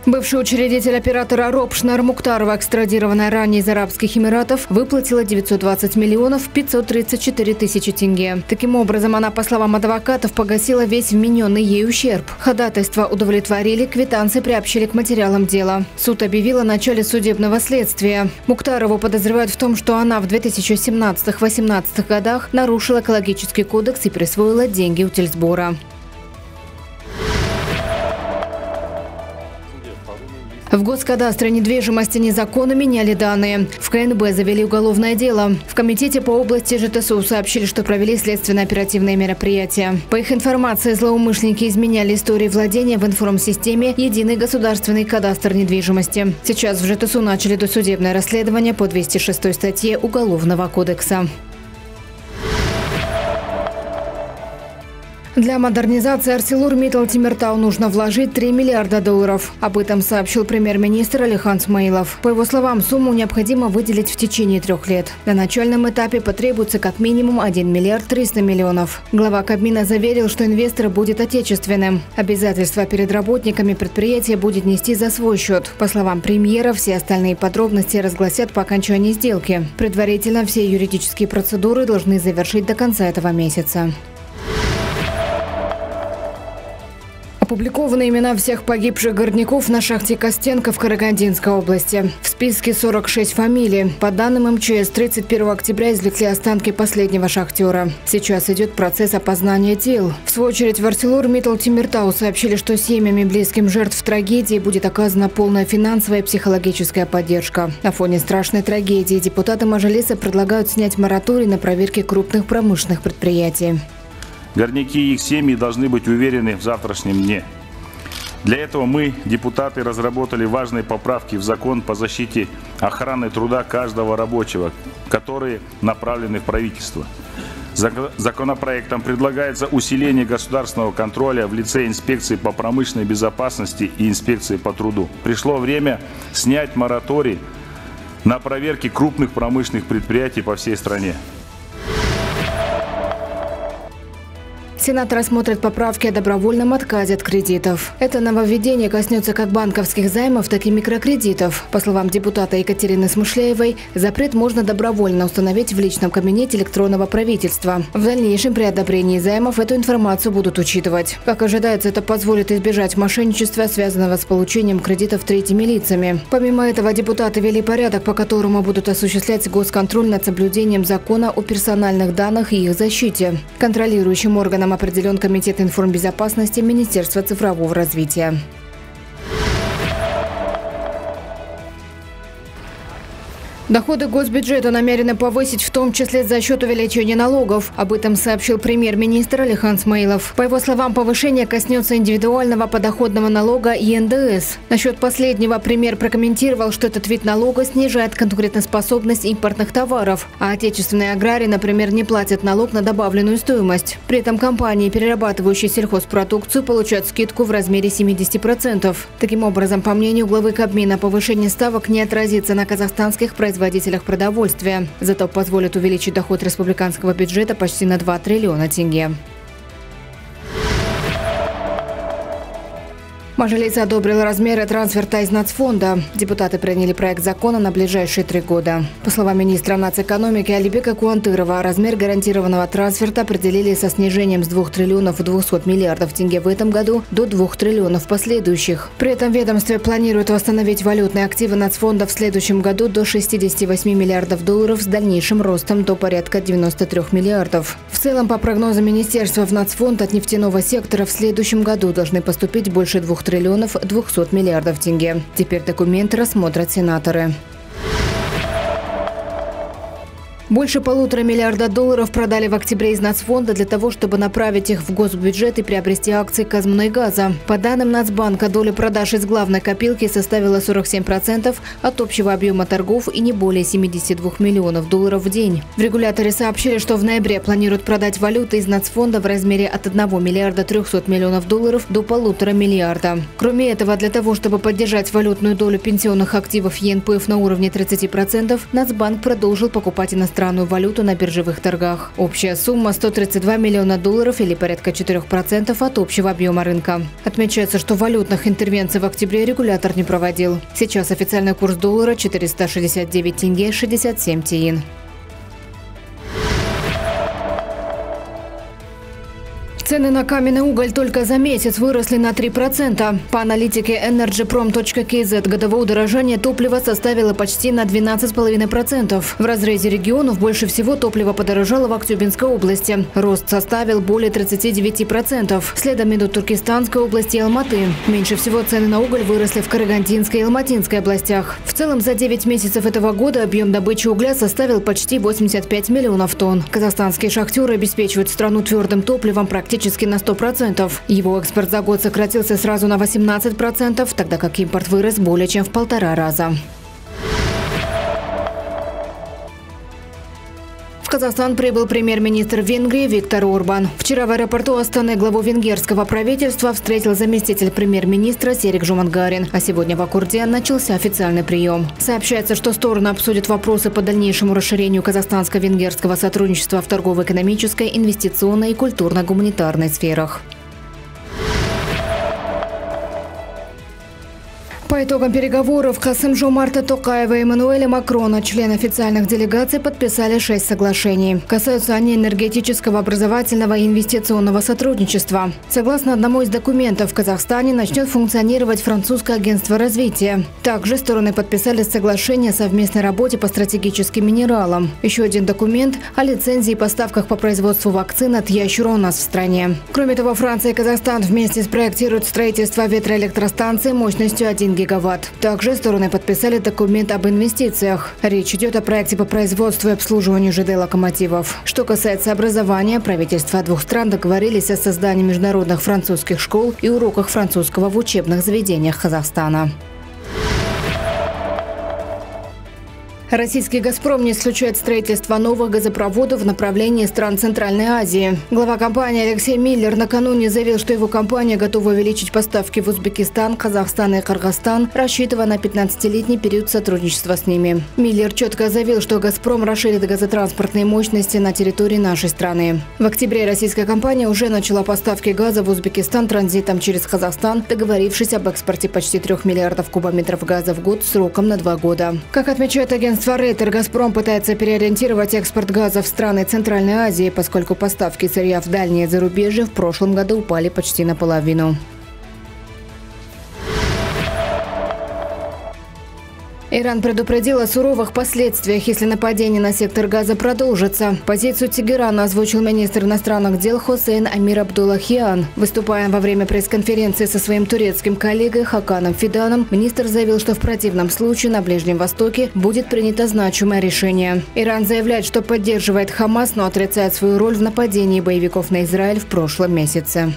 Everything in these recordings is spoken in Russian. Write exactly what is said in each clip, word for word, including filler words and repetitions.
Бывший учредитель оператора РОП Шнар Муктарова, экстрадированная ранее из Арабских Эмиратов, выплатила девятьсот двадцать миллионов пятьсот тридцать четыре тысячи тенге. Таким образом, она, по словам адвокатов, погасила весь вмененный ей ущерб. Ходатайство удовлетворили, квитанции приобщили к материалам дела. Суд объявил о начале судебного следствия. Муктарову подозревают в том, что она в две тысячи семнадцатом — две тысячи восемнадцатом годах нарушила экологический кодекс и присвоила деньги утильсбора. В Госкадастре недвижимости незаконно меняли данные. В КНБ завели уголовное дело. В комитете по области ЖТСУ сообщили, что провели следственно-оперативные мероприятия. По их информации, злоумышленники изменяли истории владения в информсистеме «Единый государственный кадастр недвижимости». Сейчас в ЖТСУ начали досудебное расследование по двести шестой статье Уголовного кодекса. Для модернизации ArcelorMittal Темиртау нужно вложить три миллиарда долларов. Об этом сообщил премьер-министр Алихан Смаилов. По его словам, сумму необходимо выделить в течение трех лет. На начальном этапе потребуется как минимум один миллиард триста миллионов. Глава Кабмина заверил, что инвестор будет отечественным. Обязательства перед работниками предприятия будет нести за свой счет. По словам премьера, все остальные подробности разгласят по окончании сделки. Предварительно все юридические процедуры должны завершить до конца этого месяца. Опубликованы имена всех погибших горняков на шахте Костенко в Карагандинской области. В списке сорок шесть фамилий. По данным эм че эс, тридцать первого октября извлекли останки последнего шахтера. Сейчас идет процесс опознания тел. В свою очередь в ArcelorMittal Темиртау сообщили, что семьям и близким жертв трагедии будет оказана полная финансовая и психологическая поддержка. На фоне страшной трагедии депутаты Мажилиса предлагают снять мораторий на проверки крупных промышленных предприятий. Горняки и их семьи должны быть уверены в завтрашнем дне. Для этого мы, депутаты, разработали важные поправки в закон по защите охраны труда каждого рабочего, которые направлены в правительство. Законопроектом предлагается усиление государственного контроля в лице инспекции по промышленной безопасности и инспекции по труду. Пришло время снять мораторий на проверки крупных промышленных предприятий по всей стране. Сенат рассмотрит поправки о добровольном отказе от кредитов. Это нововведение коснется как банковских займов, так и микрокредитов. По словам депутата Екатерины Смышляевой, запрет можно добровольно установить в личном кабинете электронного правительства. В дальнейшем при одобрении займов эту информацию будут учитывать. Как ожидается, это позволит избежать мошенничества, связанного с получением кредитов третьими лицами. Помимо этого, депутаты ввели порядок, по которому будут осуществлять госконтроль над соблюдением закона о персональных данных и их защите. Контролирующим органом определен Комитет информбезопасности Министерства цифрового развития. Доходы госбюджета намерены повысить, в том числе за счет увеличения налогов. Об этом сообщил премьер-министр Алихан Смаилов. По его словам, повышение коснется индивидуального подоходного налога и эн дэ эс. Насчет последнего премьер прокомментировал, что этот вид налога снижает конкурентоспособность импортных товаров, а отечественные аграрии, например, не платят налог на добавленную стоимость. При этом компании, перерабатывающие сельхозпродукцию, получают скидку в размере семидесяти процентов. Таким образом, по мнению главы Кабмина, повышение ставок не отразится на казахстанских производителях. производителях продовольствия. Зато позволит увеличить доход республиканского бюджета почти на два триллиона тенге. Мажилис одобрил размеры трансферта из нацфонда. Депутаты приняли проект закона на ближайшие три года. По словам министра нацэкономики Алибека Куантырова, размер гарантированного трансферта определили со снижением с двух триллионов двухсот миллиардов тенге в этом году до двух триллионов последующих. При этом ведомство планирует восстановить валютные активы нацфонда в следующем году до шестидесяти восьми миллиардов долларов с дальнейшим ростом до порядка девяноста трёх миллиардов. В целом, по прогнозам министерства, в нацфонд от нефтяного сектора в следующем году должны поступить больше двух триллионов двухсот миллиардов тенге. Теперь документы рассмотрят сенаторы. Больше полутора миллиарда долларов продали в октябре из нацфонда для того, чтобы направить их в госбюджет и приобрести акции Казмунайгаза. По данным Нацбанка, доля продаж из главной копилки составила сорок семь процентов от общего объема торгов и не более семидесяти двух миллионов долларов в день. В регуляторе сообщили, что в ноябре планируют продать валюты из нацфонда в размере от одного миллиарда трёхсот миллионов долларов до полутора миллиарда. Кроме этого, для того, чтобы поддержать валютную долю пенсионных активов и эн пэ эф на уровне тридцати процентов, Нацбанк продолжил покупать иностранные иностранную валюту на биржевых торгах. Общая сумма – сто тридцать два миллиона долларов или порядка четырёх процентов от общего объема рынка. Отмечается, что валютных интервенций в октябре регулятор не проводил. Сейчас официальный курс доллара – четыреста шестьдесят девять тенге шестьдесят семь тиин. Цены на каменный уголь только за месяц выросли на три процента. По аналитике энерджи пром точка кей зет годовое удорожание топлива составило почти на двенадцать целых пять десятых процента. В разрезе регионов больше всего топливо подорожало в Актюбинской области. Рост составил более тридцати девяти процентов. Следом идут Туркестанской области и Алматы. Меньше всего цены на уголь выросли в Карагандинской и Алматинской областях. В целом за девять месяцев этого года объем добычи угля составил почти восемьдесят пять миллионов тонн. Казахстанские шахтеры обеспечивают страну твердым топливом практически на сто процентов. Его экспорт за год сократился сразу на восемнадцать процентов, тогда как импорт вырос более чем в полтора раза. В Казахстан прибыл премьер-министр Венгрии Виктор Орбан. Вчера в аэропорту Астаны главу венгерского правительства встретил заместитель премьер-министра Серик Жумангарин, а сегодня в Аккурде начался официальный прием. Сообщается, что стороны обсудят вопросы по дальнейшему расширению казахстанско-венгерского сотрудничества в торгово-экономической, инвестиционной и культурно-гуманитарной сферах. По итогам переговоров Касым-Жомарта Токаева и Эммануэля Макрона члены официальных делегаций подписали шесть соглашений. Касаются они энергетического, образовательного и инвестиционного сотрудничества. Согласно одному из документов, в Казахстане начнет функционировать французское агентство развития. Также стороны подписали соглашение о совместной работе по стратегическим минералам. Еще один документ о лицензии и поставках по производству вакцин от ящера у нас в стране. Кроме того, Франция и Казахстан вместе спроектируют строительство ветроэлектростанции мощностью один гигаватт. Также стороны подписали документ об инвестициях. Речь идет о проекте по производству и обслуживанию ЖД-локомотивов. Что касается образования, правительства двух стран договорились о создании международных французских школ и уроках французского в учебных заведениях Казахстана. Российский «Газпром» не исключает строительство новых газопроводов в направлении стран Центральной Азии. Глава компании Алексей Миллер накануне заявил, что его компания готова увеличить поставки в Узбекистан, Казахстан и Кыргызстан, рассчитывая на пятнадцатилетний период сотрудничества с ними. Миллер четко заявил, что «Газпром» расширит газотранспортные мощности на территории нашей страны. В октябре российская компания уже начала поставки газа в Узбекистан транзитом через Казахстан, договорившись об экспорте почти трех миллиардов кубометров газа в год сроком на два года. Как отмечает агентство Рейтер, «Газпром» пытается переориентировать экспорт газа в страны Центральной Азии, поскольку поставки сырья в дальние зарубежье в прошлом году упали почти наполовину. Иран предупредил о суровых последствиях, если нападение на сектор Газа продолжится. Позицию Тегерана озвучил министр иностранных дел Хосейн Амир Абдуллахиан. Выступая во время пресс-конференции со своим турецким коллегой Хаканом Фиданом, министр заявил, что в противном случае на Ближнем Востоке будет принято значимое решение. Иран заявляет, что поддерживает Хамас, но отрицает свою роль в нападении боевиков на Израиль в прошлом месяце.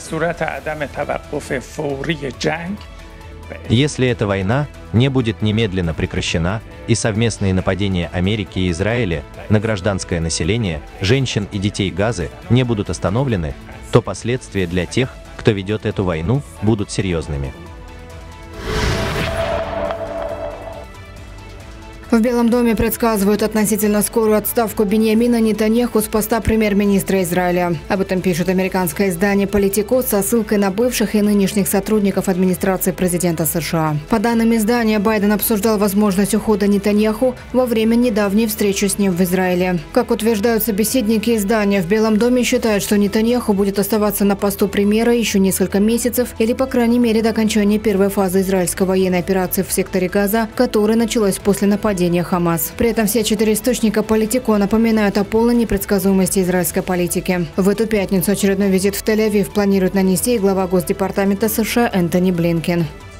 Если эта война не будет немедленно прекращена и совместные нападения Америки и Израиля на гражданское население, женщин и детей Газы не будут остановлены, то последствия для тех, кто ведет эту войну, будут серьезными. В Белом доме предсказывают относительно скорую отставку Биньямина Нетаньяху с поста премьер-министра Израиля. Об этом пишет американское издание «Политико» со ссылкой на бывших и нынешних сотрудников администрации президента США. По данным издания, Байден обсуждал возможность ухода Нетаньяху во время недавней встречи с ним в Израиле. Как утверждают собеседники издания, в Белом доме считают, что Нетаньяху будет оставаться на посту премьера еще несколько месяцев или, по крайней мере, до окончания первой фазы израильской военной операции в секторе Газа, которая началась после нападения Хамас. При этом все четыре источника «Политико» напоминают о полной непредсказуемости израильской политики. В эту пятницу очередной визит в Тель-Авив планирует нанести и глава Госдепартамента США Энтони Блинкен.